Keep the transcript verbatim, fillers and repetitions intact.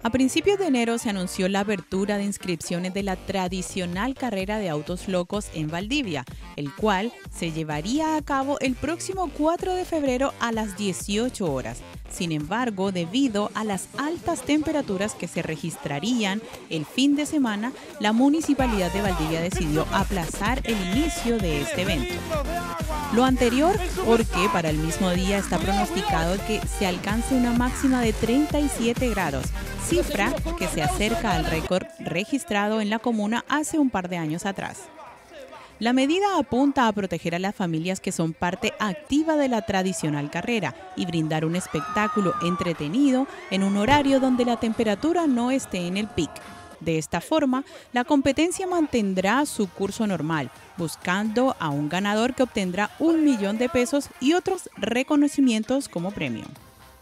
A principios de enero se anunció la apertura de inscripciones de la tradicional carrera de autos locos en Valdivia, el cual se llevaría a cabo el próximo cuatro de febrero a las dieciocho horas. Sin embargo, debido a las altas temperaturas que se registrarían el fin de semana, la Municipalidad de Valdivia decidió aplazar el inicio de este evento. Lo anterior porque para el mismo día está pronosticado que se alcance una máxima de treinta y siete grados, cifra que se acerca al récord registrado en la comuna hace un par de años atrás. La medida apunta a proteger a las familias que son parte activa de la tradicional carrera y brindar un espectáculo entretenido en un horario donde la temperatura no esté en el pic. De esta forma, la competencia mantendrá su curso normal, buscando a un ganador que obtendrá un millón de pesos y otros reconocimientos como premio.